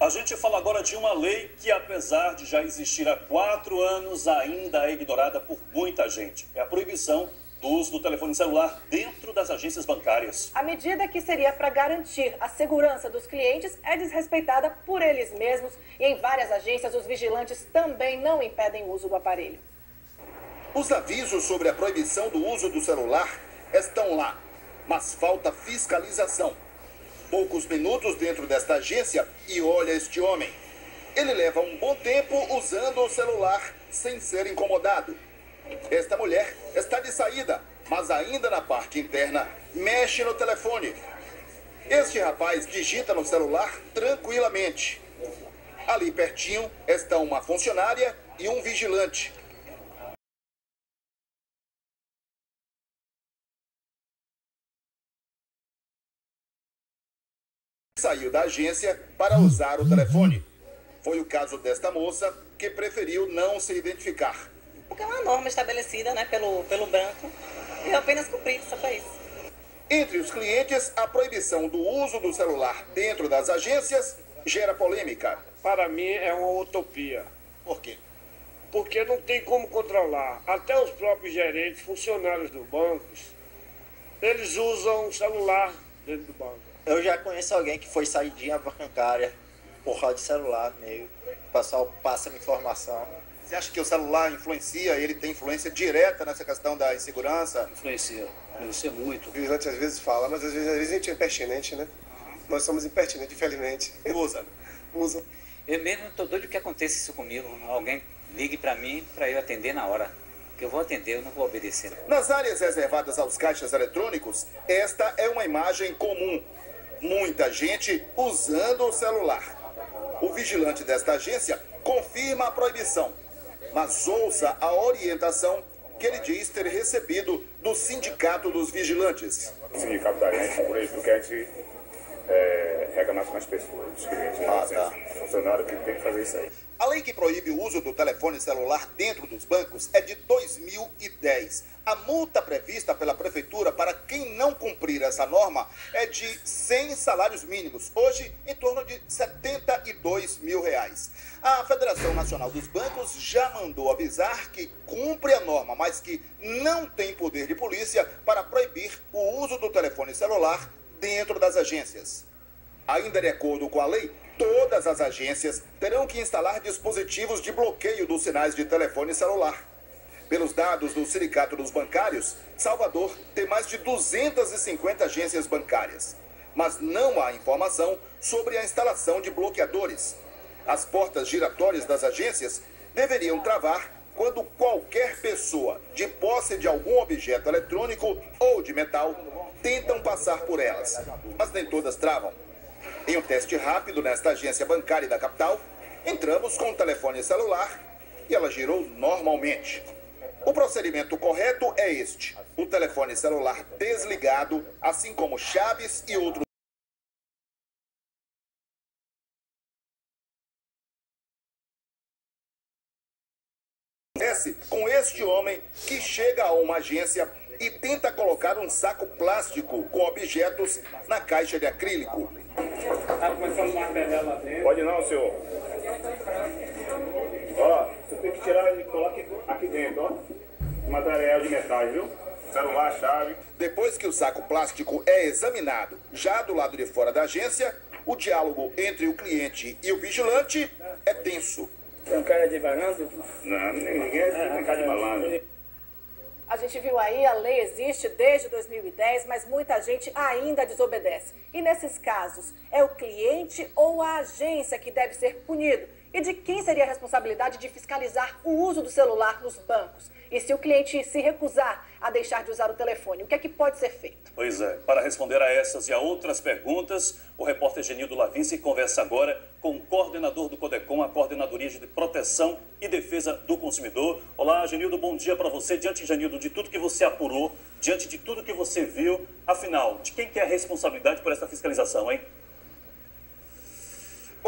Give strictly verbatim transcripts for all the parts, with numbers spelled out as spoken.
A gente fala agora de uma lei que, apesar de já existir há quatro anos, ainda é ignorada por muita gente. É a proibição do uso do telefone celular dentro das agências bancárias. A medida, que seria para garantir a segurança dos clientes, é desrespeitada por eles mesmos e em várias agências os vigilantes também não impedem o uso do aparelho. Os avisos sobre a proibição do uso do celular estão lá, mas falta fiscalização. Poucos minutos dentro desta agência e olha este homem. Ele leva um bom tempo usando o celular sem ser incomodado. Esta mulher está de saída, mas ainda na parte interna mexe no telefone. Este rapaz digita no celular tranquilamente. Ali pertinho estão uma funcionária e um vigilante. Saiu da agência para usar o telefone. Foi o caso desta moça que preferiu não se identificar. Porque é uma norma estabelecida, né, pelo, pelo banco, e eu apenas cumpri, só foi isso. Entre os clientes, a proibição do uso do celular dentro das agências gera polêmica. Para mim é uma utopia. Por quê? Porque não tem como controlar. Até os próprios gerentes, funcionários dos bancos, eles usam o celular dentro do banco. Eu já conheço alguém que foi saidinha bancária por causa de celular, meio. O pessoal passa informação. Você acha que o celular influencia, ele tem influência direta nessa questão da insegurança? Influencia, influencia muito. O vigilante às vezes fala, mas às vezes, às vezes a gente é impertinente, né? Uhum. Nós somos impertinentes, infelizmente. Usa. Usa. Eu mesmo estou doido que aconteça isso comigo. Alguém ligue para mim para eu atender na hora. Que eu vou atender, eu não vou obedecer. Nas áreas reservadas aos caixas eletrônicos, esta é uma imagem comum. Muita gente usando o celular. O vigilante desta agência confirma a proibição, mas ouça a orientação que ele diz ter recebido do Sindicato dos Vigilantes. O sindicato da gente, por isso, porque a gente é, rega mais com as pessoas, os clientes, ah, tá. Funcionário que tem que fazer isso aí. A lei que proíbe o uso do telefone celular dentro dos bancos é de dois mil e dez. A multa prevista pela prefeitura para quem não cumprir essa norma é de cem salários mínimos, hoje em torno de setenta e dois mil reais. A Federação Nacional dos Bancos já mandou avisar que cumpre a norma, mas que não tem poder de polícia para proibir o uso do telefone celular dentro das agências. Ainda de acordo com a lei, todas as agências terão que instalar dispositivos de bloqueio dos sinais de telefone celular. Pelos dados do Sindicato dos Bancários, Salvador tem mais de duzentas e cinquenta agências bancárias. Mas não há informação sobre a instalação de bloqueadores. As portas giratórias das agências deveriam travar quando qualquer pessoa, de posse de algum objeto eletrônico ou de metal, tentam passar por elas. Mas nem todas travam. Em um teste rápido nesta agência bancária da capital, entramos com o telefone celular e ela girou normalmente. O procedimento correto é este: o telefone celular desligado, assim como chaves e outros. Acontece com este homem que chega a uma agência e tenta colocar um saco plástico com objetos na caixa de acrílico. Tá começando uma martelar lá dentro. Pode não, senhor. Ó, você tem que tirar e colocar aqui dentro, ó. Material de metal, viu? Celular, chave. Depois que o saco plástico é examinado, já do lado de fora da agência, o diálogo entre o cliente e o vigilante é tenso. Tem um cara de malandro? Não, ninguém tem cara de malandro. A gente viu aí, a lei existe desde dois mil e dez, mas muita gente ainda desobedece. E nesses casos, é o cliente ou a agência que deve ser punido? E de quem seria a responsabilidade de fiscalizar o uso do celular nos bancos? E se o cliente se recusar a deixar de usar o telefone, o que é que pode ser feito? Pois é, para responder a essas e a outras perguntas, o repórter Genildo Lavinci conversa agora com o coordenador do CODECOM, a Coordenadoria de Proteção e Defesa do Consumidor. Olá, Genildo, bom dia para você. Diante, Genildo, de tudo que você apurou, diante de tudo que você viu, afinal, de quem que é a responsabilidade por essa fiscalização, hein? Bom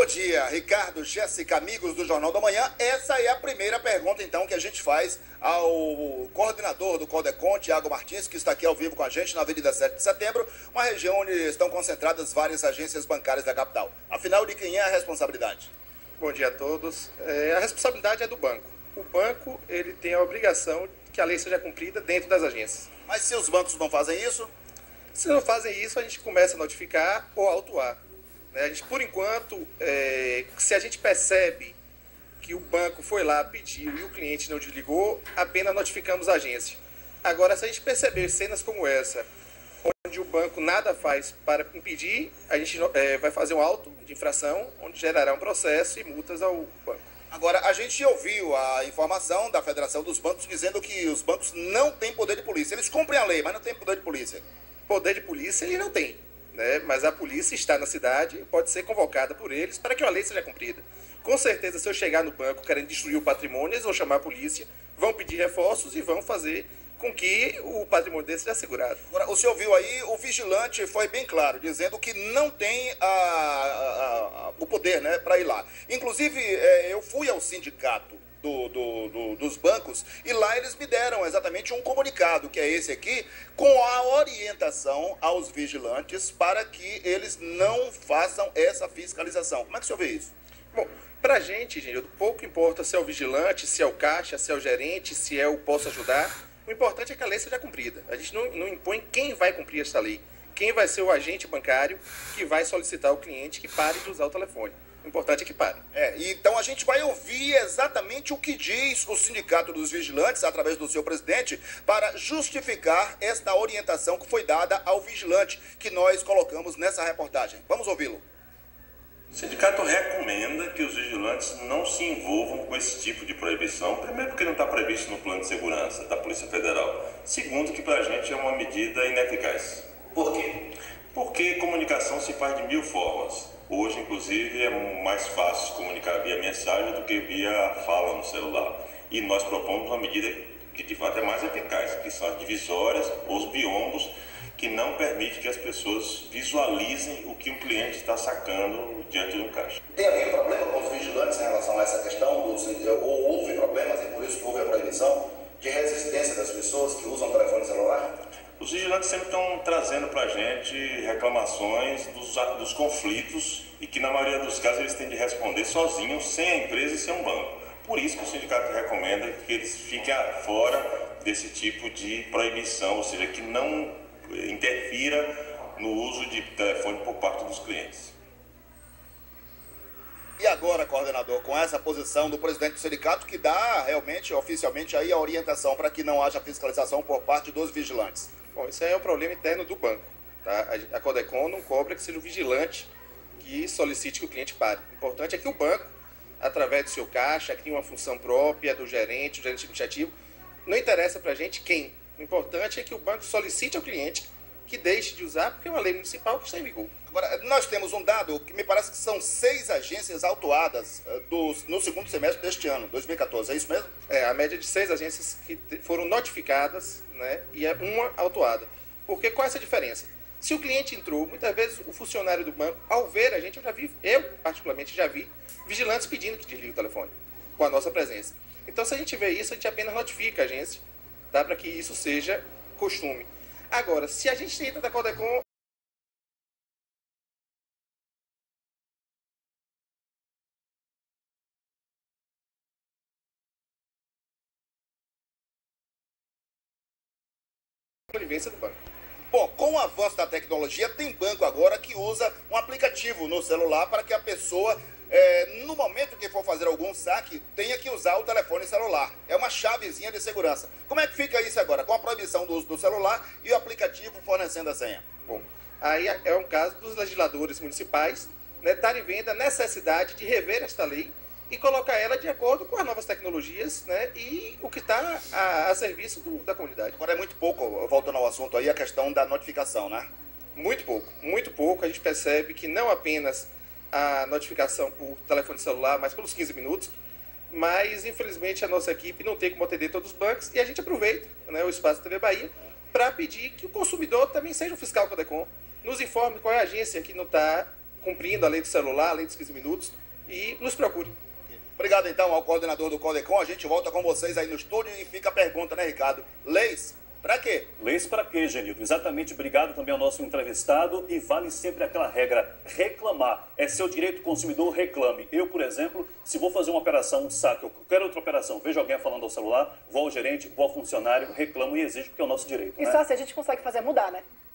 dia, Ricardo, Jéssica, amigos do Jornal da Manhã. Essa é a primeira pergunta, então, que a gente faz ao coordenador do Codecon, Tiago Martins, que está aqui ao vivo com a gente na Avenida sete de Setembro, uma região onde estão concentradas várias agências bancárias da capital. Afinal, de quem é a responsabilidade? Bom dia a todos. É, a responsabilidade é do banco. O banco ele tem a obrigação de que a lei seja cumprida dentro das agências. Mas se os bancos não fazem isso? Se não fazem isso, a gente começa a notificar ou autuar. A gente, por enquanto, é, se a gente percebe que o banco foi lá, pediu e o cliente não desligou, apenas notificamos a agência. Agora, se a gente perceber cenas como essa, onde o banco nada faz para impedir, a gente é, vai fazer um auto de infração, onde gerará um processo e multas ao banco. Agora, a gente ouviu a informação da Federação dos Bancos dizendo que os bancos não têm poder de polícia. Eles cumprem a lei, mas não têm poder de polícia. Poder de polícia ele não tem. Né? Mas a polícia está na cidade e pode ser convocada por eles para que a lei seja cumprida. Com certeza, se eu chegar no banco querendo destruir o patrimônio, eles vão chamar a polícia, vão pedir reforços e vão fazer com que o patrimônio dele seja assegurado. Agora, o senhor viu aí, o vigilante foi bem claro, dizendo que não tem a, a, a, o poder, né, para ir lá. Inclusive, é, eu fui ao sindicato Do, do, do, dos bancos, e lá eles me deram exatamente um comunicado, que é esse aqui, com a orientação aos vigilantes para que eles não façam essa fiscalização. Como é que o senhor vê isso? Bom, pra gente, gente, pouco importa se é o vigilante, se é o caixa, se é o gerente, se é o posso ajudar, o importante é que a lei seja cumprida. A gente não, não impõe quem vai cumprir essa lei, quem vai ser o agente bancário que vai solicitar ao cliente que pare de usar o telefone. O importante é que pare. É, então a gente vai ouvir exatamente o que diz o Sindicato dos Vigilantes, através do seu presidente, para justificar esta orientação que foi dada ao vigilante, que nós colocamos nessa reportagem. Vamos ouvi-lo. O sindicato recomenda que os vigilantes não se envolvam com esse tipo de proibição. Primeiro, porque não está previsto no plano de segurança da Polícia Federal. Segundo, que para a gente é uma medida ineficaz. Por quê? Porque comunicação se faz de mil formas. Hoje, inclusive, é mais fácil se comunicar via mensagem do que via fala no celular. E nós propomos uma medida que, de fato, é mais eficaz, que são as divisórias, os biombos, que não permite que as pessoas visualizem o que um cliente está sacando diante do caixa. Tem havido problema com os vigilantes em relação a essa questão? Dos, ou houve problemas, e por isso que houve a proibição de resistência das pessoas que usam telefone celular? Os vigilantes sempre estão trazendo para a gente reclamações dos, dos conflitos e que, na maioria dos casos, eles têm de responder sozinhos, sem a empresa e sem um banco. Por isso que o sindicato recomenda que eles fiquem fora desse tipo de proibição, ou seja, que não interfira no uso de telefone por parte dos clientes. E agora, coordenador, com essa posição do presidente do sindicato, que dá realmente, oficialmente, aí a orientação para que não haja fiscalização por parte dos vigilantes? Bom, isso aí é um problema interno do banco. Tá? A Codecon não cobra que seja o vigilante que solicite que o cliente pare. O importante é que o banco, através do seu caixa, crie uma função própria do gerente, do gerente administrativo. Não interessa para a gente quem. O importante é que o banco solicite ao cliente que deixe de usar, porque é uma lei municipal que está em vigor. Agora, nós temos um dado que me parece que são seis agências autuadas uh, dos, no segundo semestre deste ano, dois mil e quatorze, é isso mesmo? É, a média de seis agências que foram notificadas, né, e é uma autuada. Porque qual é essa diferença? Se o cliente entrou, muitas vezes o funcionário do banco, ao ver a gente, eu já vi, eu particularmente já vi, vigilantes pedindo que desligue o telefone, com a nossa presença. Então, se a gente vê isso, a gente apenas notifica a agência, tá, para que isso seja costume. Agora, se a gente entra da Codecon, conivência do banco. Bom, com o avanço da tecnologia, tem banco agora que usa um aplicativo no celular para que a pessoa, é, no momento que for fazer algum saque, tenha que usar o telefone celular. É uma chavezinha de segurança. Como é que fica isso agora, com a proibição do uso do celular e o aplicativo fornecendo a senha? Bom, aí é um caso dos legisladores municipais, né, estarem vendo a necessidade de rever esta lei e colocar ela de acordo com as novas tecnologias, né, e o que está a, a serviço do, da comunidade. Agora é muito pouco, voltando ao assunto aí, a questão da notificação, né? Muito pouco, muito pouco. A gente percebe que não apenas a notificação por telefone celular, mas pelos quinze minutos, mas infelizmente a nossa equipe não tem como atender todos os bancos e a gente aproveita, né, o espaço da T V Bahia para pedir que o consumidor também seja um fiscal Codecon, nos informe qual é a agência que não está cumprindo a lei do celular, a lei dos quinze minutos, e nos procure. Obrigado, então, ao coordenador do Codecom. A gente volta com vocês aí no estúdio e fica a pergunta, né, Ricardo? Leis, pra quê? Leis pra quê, Genildo? Exatamente, obrigado também ao nosso entrevistado. E vale sempre aquela regra, reclamar. É seu direito, consumidor, reclame. Eu, por exemplo, se vou fazer uma operação, um saque, ou qualquer outra operação, vejo alguém falando ao celular, vou ao gerente, vou ao funcionário, reclamo e exijo, porque é o nosso direito. E né? só assim a gente consegue fazer mudar, né?